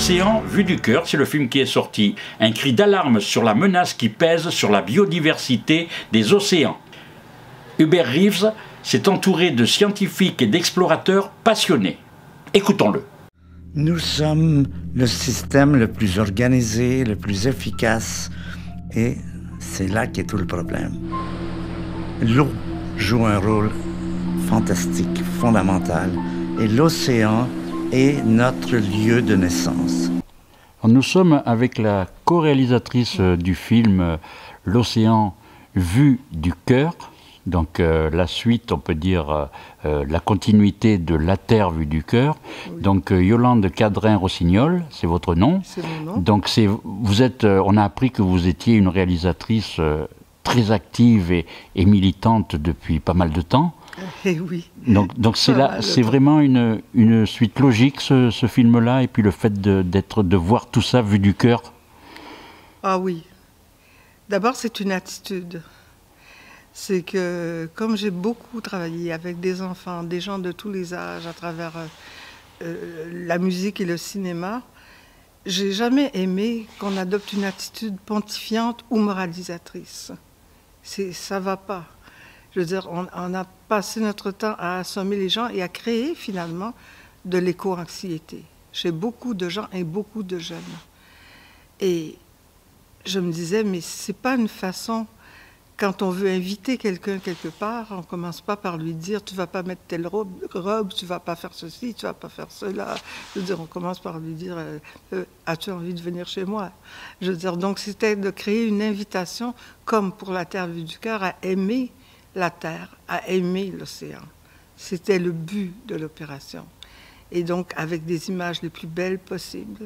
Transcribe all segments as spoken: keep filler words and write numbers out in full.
L'océan vu du cœur, c'est le film qui est sorti. Un cri d'alarme sur la menace qui pèse sur la biodiversité des océans. Hubert Reeves s'est entouré de scientifiques et d'explorateurs passionnés. Écoutons-le. Nous sommes le système le plus organisé, le plus efficace, et c'est là qu'est tout le problème. L'eau joue un rôle fantastique, fondamental, et l'océan est notre lieu de naissance. Nous sommes avec la co-réalisatrice du film L'océan vu du cœur. Donc euh, la suite, on peut dire euh, la continuité de La Terre vue du cœur. Oui. Donc euh, Yolande Cadrin-Rossignol, c'est votre nom. C'est mon nom. Donc c'est, vous êtes, euh, on a appris que vous étiez une réalisatrice euh, très active et, et militante depuis pas mal de temps. Eh oui. Donc donc c'est là, c'est vraiment une, une suite logique ce, ce film-là, et puis le fait de, d'être, de voir tout ça vu du cœur. Ah oui. D'abord, c'est une attitude. C'est que, comme j'ai beaucoup travaillé avec des enfants, des gens de tous les âges, à travers euh, la musique et le cinéma, j'ai jamais aimé qu'on adopte une attitude pontifiante ou moralisatrice. C'est, ça va pas. Je veux dire, on, on a passé notre temps à assommer les gens et à créer, finalement, de l'éco-anxiété chez beaucoup de gens et beaucoup de jeunes. Et je me disais, mais c'est pas une façon... Quand on veut inviter quelqu'un quelque part, on ne commence pas par lui dire « tu ne vas pas mettre telle robe, robe tu ne vas pas faire ceci, tu ne vas pas faire cela ». Je veux dire, on commence par lui dire euh, « as-tu envie de venir chez moi ?» Je veux dire, donc c'était de créer une invitation, comme pour La Terre vue du cœur, à aimer la Terre, à aimer l'océan. C'était le but de l'opération. Et donc, avec des images les plus belles possibles,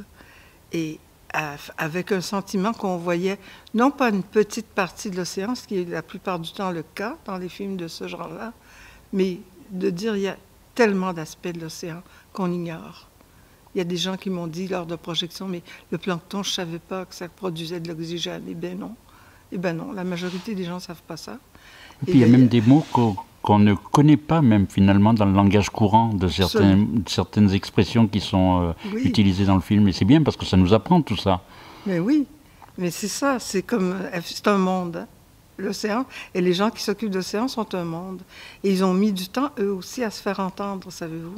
et avec un sentiment qu'on voyait, non pas une petite partie de l'océan, ce qui est la plupart du temps le cas dans les films de ce genre-là, mais de dire il y a tellement d'aspects de l'océan qu'on ignore. Il y a des gens qui m'ont dit lors de projection, mais le plancton, je ne savais pas que ça produisait de l'oxygène. Eh bien non. Eh bien non, la majorité des gens ne savent pas ça. Et puis il y a même des mots qu'on qu'on ne connaît pas même finalement dans le langage courant de certains, certaines expressions qui sont euh, oui. utilisées dans le film. Et c'est bien parce que ça nous apprend tout ça. Mais oui, mais c'est ça, c'est comme, c'est un monde, hein, l'océan. Et les gens qui s'occupent de l'océan sont un monde. Et ils ont mis du temps, eux aussi, à se faire entendre, savez-vous.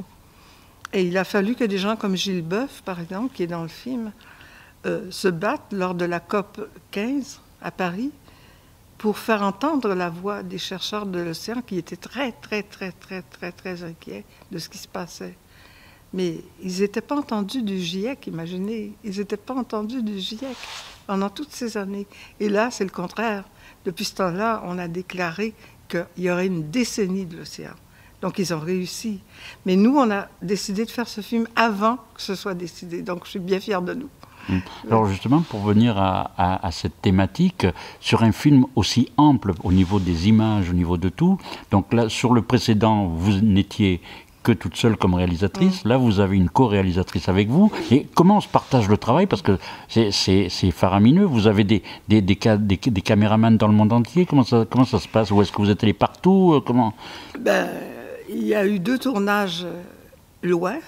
Et il a fallu que des gens comme Gilles Boeuf, par exemple, qui est dans le film, euh, se battent lors de la COP quinze à Paris, pour faire entendre la voix des chercheurs de l'océan qui étaient très, très, très, très, très, très inquiets de ce qui se passait. Mais ils n'étaient pas entendus du GIEC, imaginez. Ils n'étaient pas entendus du GIEC pendant toutes ces années. Et là, c'est le contraire. Depuis ce temps-là, on a déclaré qu'il y aurait une décennie de l'océan. Donc, ils ont réussi. Mais nous, on a décidé de faire ce film avant que ce soit décidé. Donc, je suis bien fière de nous. Alors justement, pour venir à, à, à cette thématique, sur un film aussi ample au niveau des images, au niveau de tout, donc là, sur le précédent, vous n'étiez que toute seule comme réalisatrice, mmh. là vous avez une co-réalisatrice avec vous, et comment on se partage le travail, parce que c'est faramineux, vous avez des, des, des, des, des caméramans dans le monde entier, comment ça, comment ça se passe, ou est-ce que vous êtes allés partout, comment... Ben, il y a eu deux tournages loin,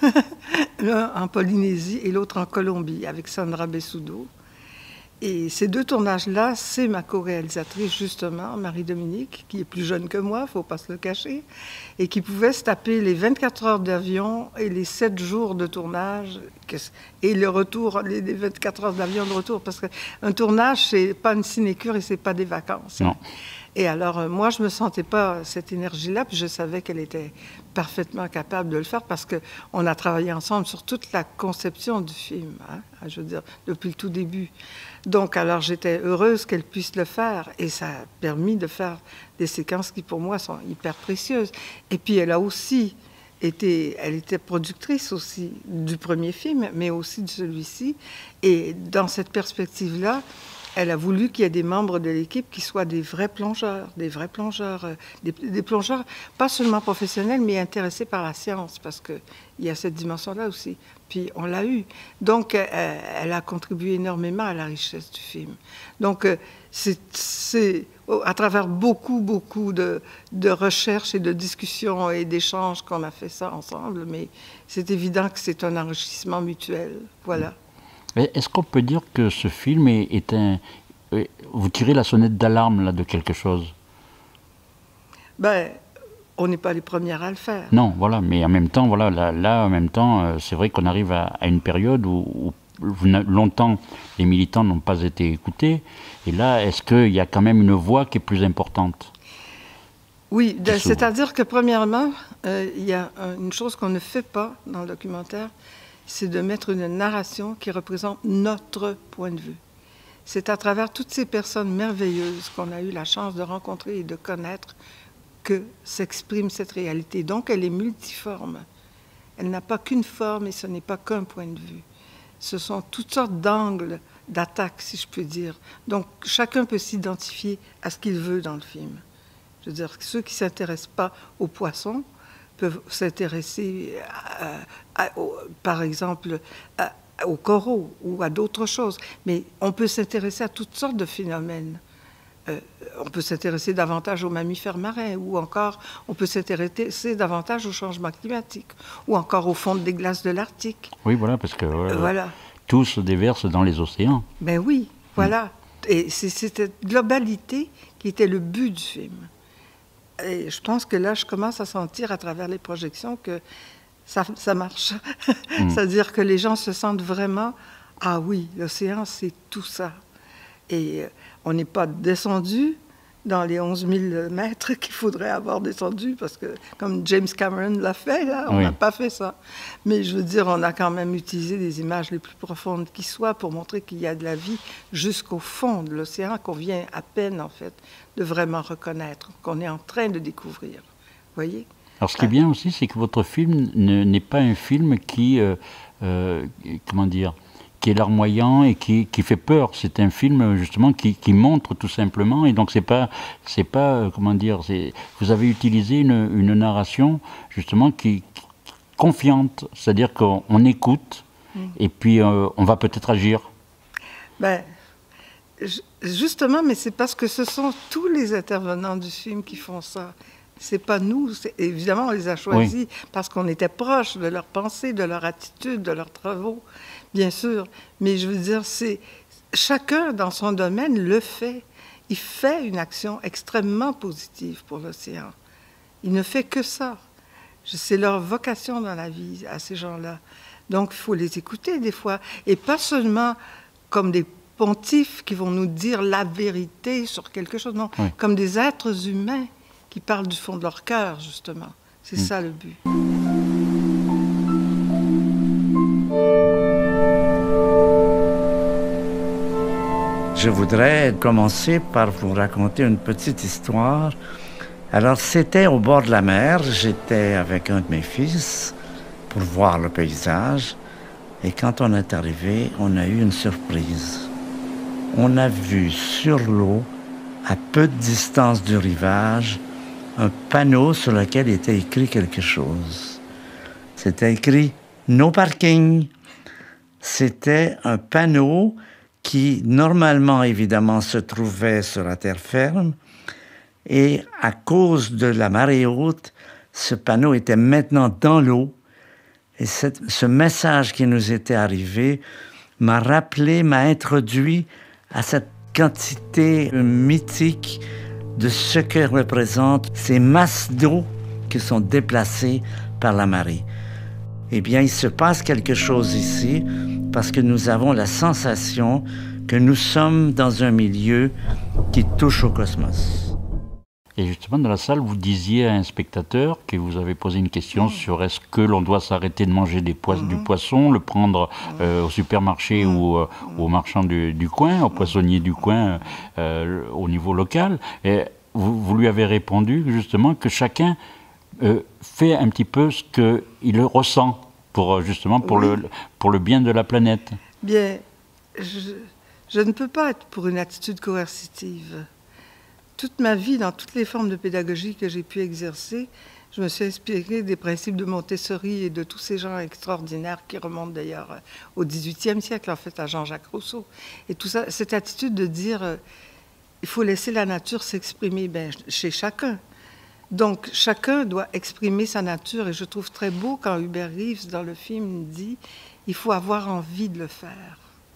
l'un en Polynésie et l'autre en Colombie, avec Sandra Bessudo. Et ces deux tournages-là, c'est ma co-réalisatrice, justement, Marie-Dominique, qui est plus jeune que moi, il ne faut pas se le cacher, et qui pouvait se taper les vingt-quatre heures d'avion et les sept jours de tournage, et le retour, les vingt-quatre heures d'avion de retour, parce qu'un tournage, c'est pas une sinécure et c'est pas des vacances. Non. Et alors, moi, je ne me sentais pas cette énergie-là, puis je savais qu'elle était parfaitement capable de le faire parce qu'on a travaillé ensemble sur toute la conception du film, hein, je veux dire, depuis le tout début. Donc, alors, j'étais heureuse qu'elle puisse le faire et ça a permis de faire des séquences qui, pour moi, sont hyper précieuses. Et puis, elle a aussi été, elle était productrice aussi du premier film, mais aussi de celui-ci. Et dans cette perspective-là, elle a voulu qu'il y ait des membres de l'équipe qui soient des vrais plongeurs, des vrais plongeurs, euh, des, des plongeurs pas seulement professionnels, mais intéressés par la science, parce qu'il y a cette dimension-là aussi. Puis on l'a eu. Donc, euh, elle a contribué énormément à la richesse du film. Donc, euh, c'est à travers beaucoup, beaucoup de, de recherches et de discussions et d'échanges qu'on a fait ça ensemble, mais c'est évident que c'est un enrichissement mutuel. Voilà. Est-ce qu'on peut dire que ce film est, est un... Vous tirez la sonnette d'alarme là de quelque chose? Ben, on n'est pas les premières à le faire. Non, voilà, mais en même temps, voilà, là, là en même temps, c'est vrai qu'on arrive à, à une période où, où longtemps les militants n'ont pas été écoutés, et là, est-ce qu'il y a quand même une voix qui est plus importante? Oui, c'est-à-dire que premièrement, euh, il y a une chose qu'on ne fait pas dans le documentaire, c'est de mettre une narration qui représente notre point de vue. C'est à travers toutes ces personnes merveilleuses qu'on a eu la chance de rencontrer et de connaître que s'exprime cette réalité. Donc, elle est multiforme. Elle n'a pas qu'une forme et ce n'est pas qu'un point de vue. Ce sont toutes sortes d'angles d'attaque, si je peux dire. Donc, chacun peut s'identifier à ce qu'il veut dans le film. Je veux dire, ceux qui ne s'intéressent pas aux poissons peuvent s'intéresser, par exemple, à, aux coraux ou à d'autres choses. Mais on peut s'intéresser à toutes sortes de phénomènes. Euh, on peut s'intéresser davantage aux mammifères marins, ou encore on peut s'intéresser davantage au changement climatique, ou encore au fond des glaces de l'Arctique. Oui, voilà, parce que euh, voilà. Tout se déverse dans les océans. Ben oui, voilà. Mm. Et c'est cette globalité qui était le but du film. Et je pense que là, je commence à sentir à travers les projections que ça, ça marche. Mm. C'est-à-dire que les gens se sentent vraiment, ah oui, l'océan, c'est tout ça. Et on n'est pas descendu dans les onze mille mètres qu'il faudrait avoir descendu, parce que, comme James Cameron l'a fait, là, on n'a oui. pas fait ça. Mais je veux dire, on a quand même utilisé des images les plus profondes qui soient pour montrer qu'il y a de la vie jusqu'au fond de l'océan, qu'on vient à peine, en fait, de vraiment reconnaître, qu'on est en train de découvrir. Vous voyez? Alors, ce qui est bien aussi, c'est que votre film n'est pas un film qui, euh, euh, comment dire, qui est larmoyant et qui, qui fait peur. C'est un film justement qui, qui montre tout simplement, et donc c'est pas, c'est pas, comment dire, vous avez utilisé une, une narration justement qui, qui confiante, c'est-à-dire qu'on on écoute mmh. et puis euh, on va peut-être agir. Ben, justement, mais c'est parce que ce sont tous les intervenants du film qui font ça. C'est pas nous, évidemment on les a choisis oui. parce qu'on était proches de leur pensée, de leur attitude, de leurs travaux, bien sûr. Mais je veux dire, c'est chacun dans son domaine le fait. Il fait une action extrêmement positive pour l'océan. Il ne fait que ça. C'est leur vocation dans la vie à ces gens-là. Donc il faut les écouter des fois, et pas seulement comme des pontifes qui vont nous dire la vérité sur quelque chose, non, oui. comme des êtres humains qui parlent du fond de leur cœur, justement. C'est mmh. ça le but. Je voudrais commencer par vous raconter une petite histoire. Alors, c'était au bord de la mer. J'étais avec un de mes fils pour voir le paysage. Et quand on est arrivé, on a eu une surprise. On a vu sur l'eau, à peu de distance du rivage, un panneau sur lequel était écrit quelque chose. C'était écrit « No parking ». C'était un panneau qui, normalement, évidemment, se trouvait sur la terre ferme. Et à cause de la marée haute, ce panneau était maintenant dans l'eau. Et cette, ce message qui nous était arrivé m'a rappelé, m'a introduit à cette quantité mythique de ce que représentent ces masses d'eau qui sont déplacées par la marée. Eh bien, il se passe quelque chose ici parce que nous avons la sensation que nous sommes dans un milieu qui touche au cosmos. Et justement, dans la salle, vous disiez à un spectateur que vous avez posé une question mmh. sur est-ce que l'on doit s'arrêter de manger des pois- mmh. du poisson, le prendre euh, au supermarché mmh. ou euh, au marchand du, du coin, au poissonnier du coin euh, au niveau local. Et vous, vous lui avez répondu justement que chacun euh, fait un petit peu ce qu'il ressent pour justement pour, oui. le, pour le bien de la planète. Bien, je, je ne peux pas être pour une attitude coercitive. Toute ma vie, dans toutes les formes de pédagogie que j'ai pu exercer, je me suis inspirée des principes de Montessori et de tous ces gens extraordinaires qui remontent d'ailleurs au dix-huitième siècle, en fait, à Jean-Jacques Rousseau. Et tout ça, cette attitude de dire euh, il faut laisser la nature s'exprimer ben, chez chacun. Donc, chacun doit exprimer sa nature. Et je trouve très beau quand Hubert Reeves, dans le film, dit il faut avoir envie de le faire.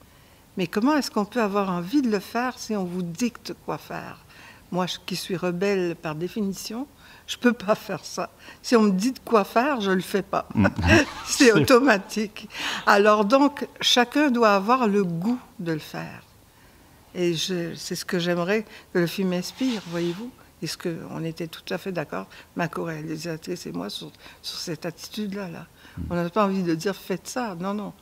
Mais comment est-ce qu'on peut avoir envie de le faire si on vous dicte quoi faire? Moi, je, qui suis rebelle par définition, je ne peux pas faire ça. Si on me dit de quoi faire, je ne le fais pas. C'est automatique. Alors donc, chacun doit avoir le goût de le faire. Et c'est ce que j'aimerais que le film inspire, voyez-vous. Et ce que, on était tout à fait d'accord, ma co-réalisatrice et moi, sur, sur cette attitude-là. Là. On n'a pas envie de dire « faites ça ». Non, non.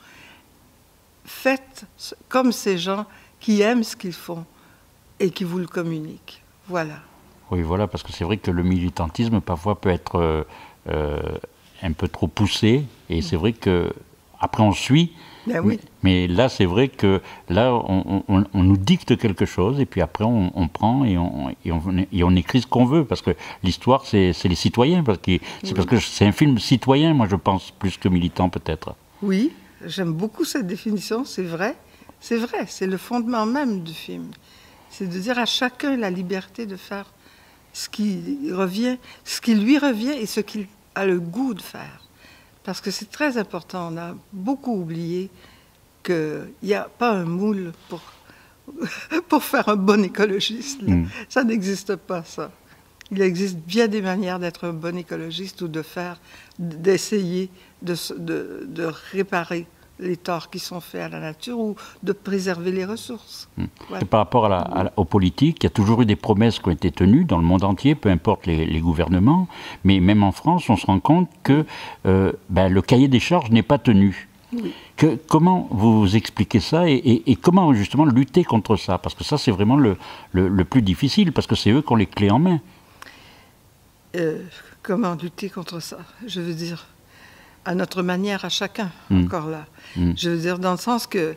Faites comme ces gens qui aiment ce qu'ils font et qui vous le communiquent. Voilà. Oui, voilà, parce que c'est vrai que le militantisme, parfois, peut être euh, euh, un peu trop poussé. Et c'est vrai que après on suit. Ben oui. mais, mais là, c'est vrai que là, on, on, on nous dicte quelque chose, et puis après, on, on prend et on, et, on, et on écrit ce qu'on veut. Parce que l'histoire, c'est les citoyens. Parce que c'est oui. parce que c'est un film citoyen, moi, je pense, plus que militant, peut-être. Oui, j'aime beaucoup cette définition, c'est vrai. C'est vrai, c'est le fondement même du film. C'est de dire à chacun la liberté de faire ce qui revient, ce qui lui revient et ce qu'il a le goût de faire. Parce que c'est très important. On a beaucoup oublié qu'il n'y a pas un moule pour, pour faire un bon écologiste. Mmh. Ça n'existe pas, ça. Il existe bien des manières d'être un bon écologiste ou de faire, d'essayer de, de, de réparer les torts qui sont faits à la nature ou de préserver les ressources. Mmh. Ouais. Par rapport à la, à, aux politiques, il y a toujours eu des promesses qui ont été tenues dans le monde entier, peu importe les, les gouvernements, mais même en France, on se rend compte que euh, ben, le cahier des charges n'est pas tenu. Oui. Que, comment vous expliquez ça et, et, et comment justement lutter contre ça? Parce que ça, c'est vraiment le, le, le plus difficile, parce que c'est eux qui ont les clés en main. Euh, comment lutter contre ça? Je veux dire... à notre manière, à chacun, mmh. encore là. Mmh. Je veux dire, dans le sens que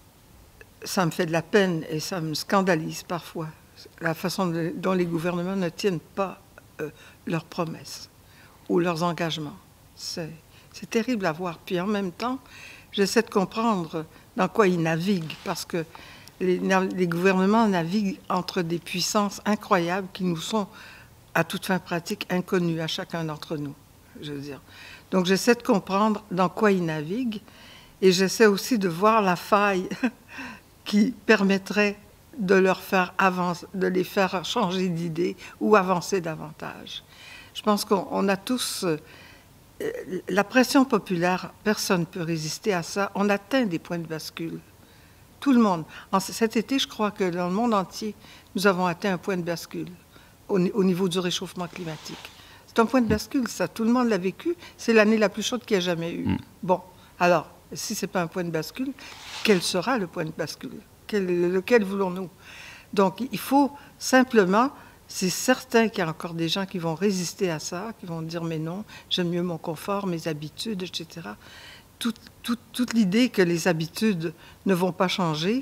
ça me fait de la peine et ça me scandalise parfois, la façon de, dont les gouvernements ne tiennent pas euh, leurs promesses ou leurs engagements. C'est terrible à voir. Puis en même temps, j'essaie de comprendre dans quoi ils naviguent, parce que les, les gouvernements naviguent entre des puissances incroyables qui nous sont, à toute fin pratique, inconnues à chacun d'entre nous, je veux dire. Donc, j'essaie de comprendre dans quoi ils naviguent et j'essaie aussi de voir la faille qui permettrait de leur faire avancer, de les faire changer d'idée ou avancer davantage. Je pense qu'on a tous... Euh, la pression populaire, personne ne peut résister à ça. On atteint des points de bascule. Tout le monde. En, cet été, je crois que dans le monde entier, nous avons atteint un point de bascule au, au niveau du réchauffement climatique. C'est un point de bascule, ça. Tout le monde l'a vécu. C'est l'année la plus chaude qu'il y a jamais eu. Mm. Bon, alors, si ce n'est pas un point de bascule, quel sera le point de bascule? Quel, lequel voulons-nous? Donc, il faut simplement... C'est certain qu'il y a encore des gens qui vont résister à ça, qui vont dire « mais non, j'aime mieux mon confort, mes habitudes, et cetera » Toute, toute, toute l'idée que les habitudes ne vont pas changer,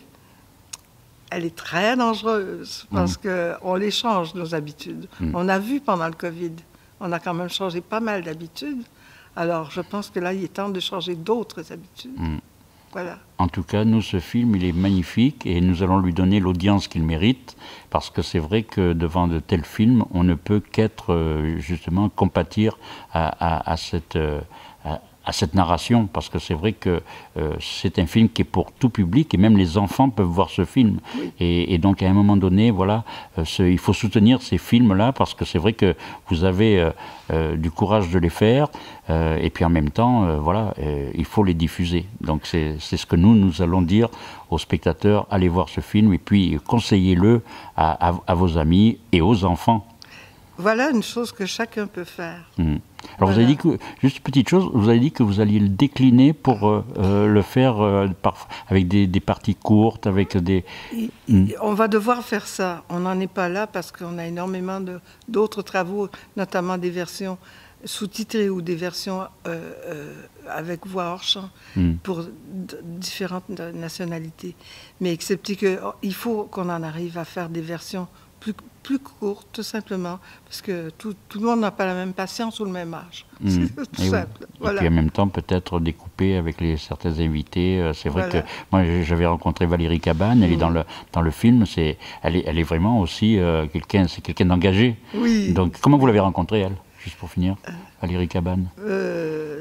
elle est très dangereuse parce mmh. qu'on les change, nos habitudes. Mmh. On a vu pendant le Covid, on a quand même changé pas mal d'habitudes. Alors, je pense que là, il est temps de changer d'autres habitudes. Mmh. Voilà. En tout cas, nous, ce film, il est magnifique et nous allons lui donner l'audience qu'il mérite parce que c'est vrai que devant de tels films, on ne peut qu'être euh, justement compatir à, à, à cette... Euh, à, à cette narration, parce que c'est vrai que euh, c'est un film qui est pour tout public, et même les enfants peuvent voir ce film. Oui. Et, et donc, à un moment donné, voilà, euh, ce, il faut soutenir ces films-là, parce que c'est vrai que vous avez euh, euh, du courage de les faire, euh, et puis en même temps, euh, voilà, euh, il faut les diffuser. Donc, c'est ce que nous, nous allons dire aux spectateurs, allez voir ce film, et puis conseillez-le à, à, à vos amis et aux enfants. Voilà une chose que chacun peut faire. Mmh. Alors voilà. Vous avez dit que, juste une petite chose, vous avez dit que vous alliez le décliner pour euh, euh, le faire euh, par, avec des, des parties courtes, avec des... Et, mmh. On va devoir faire ça. On n'en est pas là parce qu'on a énormément d'autres travaux, notamment des versions sous-titrées ou des versions euh, euh, avec voix hors champ mmh. pour différentes nationalités. Mais excepté qu'il oh, faut qu'on en arrive à faire des versions plus, plus courtes, tout simplement, parce que tout, tout le monde n'a pas la même patience ou le même âge. Mmh. C'est tout et simple. Oui. Voilà. Et puis en même temps, peut-être découper avec les, certains invités. C'est vrai voilà. que moi, j'avais rencontré Valérie Cabane, elle mmh. est dans le, dans le film, c'est, elle, est, elle est vraiment aussi euh, quelqu'un, c'est quelqu'un d'engagé. Oui. Donc, comment vous l'avez rencontrée, elle? Juste pour finir, euh, Valérie Cabane. Euh,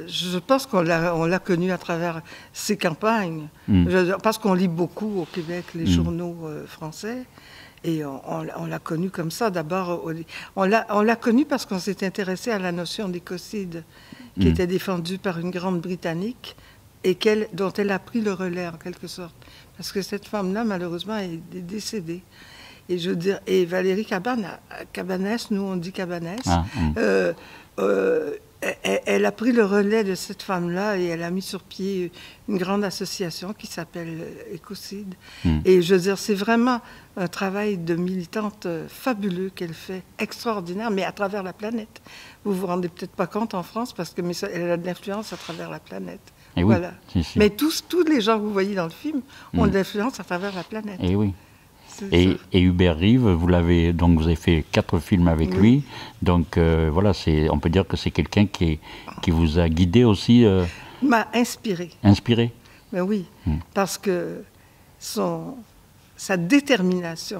je pense qu'on l'a, on l'a connu à travers ses campagnes, mm. je, parce qu'on lit beaucoup au Québec les mm. journaux euh, français, et on, on, on l'a connu comme ça. D'abord, on l'a, on l'a connu parce qu'on s'est intéressé à la notion d'écocide, qui mm. était défendue par une grande Britannique, et qu'elle, dont elle a pris le relais, en quelque sorte. Parce que cette femme-là, malheureusement, est décédée. Et je veux dire, et Valérie Cabanès, Cabanès nous on dit Cabanès, ah, mm. euh, euh, elle, elle a pris le relais de cette femme-là et elle a mis sur pied une grande association qui s'appelle Écocide. Mm. Et je veux dire, c'est vraiment un travail de militante fabuleux qu'elle fait, extraordinaire, mais à travers la planète. Vous vous rendez peut-être pas compte en France, parce que mais ça, elle a de l'influence à travers la planète. Et voilà. Oui, si, si. Mais tous, tous les gens que vous voyez dans le film ont mm. de l'influence à travers la planète. Et oui. Et, et Hubert Reeves, vous l'avez donc vous avez fait quatre films avec oui. lui, donc euh, voilà, c'est, on peut dire que c'est quelqu'un qui, qui vous a guidé aussi. Euh, m'a inspiré. Inspiré. Ben oui, hmm. parce que son, sa détermination,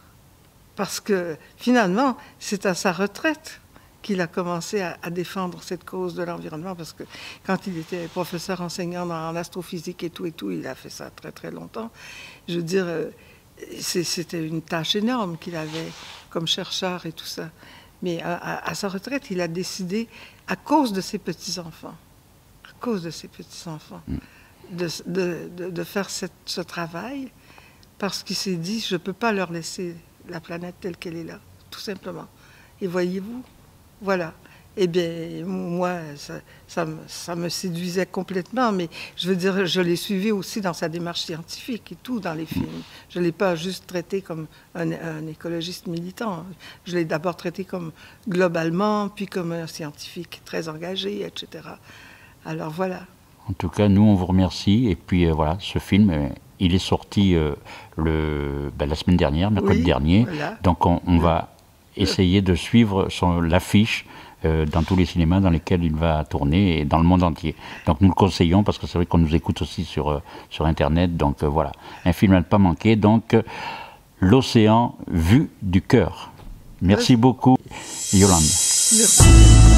parce que finalement, c'est à sa retraite qu'il a commencé à, à défendre cette cause de l'environnement, parce que quand il était professeur enseignant en astrophysique et tout et tout, il a fait ça très très longtemps. Je veux dire. Euh, C'était une tâche énorme qu'il avait comme chercheur et tout ça. Mais à, à, à sa retraite, il a décidé, à cause de ses petits-enfants, à cause de ses petits-enfants, mm. de, de, de, de faire cette, ce travail, parce qu'il s'est dit, je ne peux pas leur laisser la planète telle qu'elle est là, tout simplement. Et voyez-vous, voilà. Eh bien, moi, ça, ça, me, ça me séduisait complètement, mais je veux dire, je l'ai suivi aussi dans sa démarche scientifique et tout, dans les films. Je ne l'ai pas juste traité comme un, un écologiste militant. Je l'ai d'abord traité comme globalement, puis comme un scientifique très engagé, et cetera. Alors voilà. En tout cas, nous, on vous remercie. Et puis, euh, voilà, ce film, euh, il est sorti euh, le, ben, la semaine dernière, mercredi oui, dernier. Voilà. Donc, on, on va essayer de suivre son, l'affiche Euh, dans tous les cinémas dans lesquels il va tourner et dans le monde entier. Donc nous le conseillons parce que c'est vrai qu'on nous écoute aussi sur, euh, sur Internet. Donc euh, voilà, un film à ne pas manquer. Donc euh, L'Océan vu du cœur. Merci beaucoup, Yolande. Merci.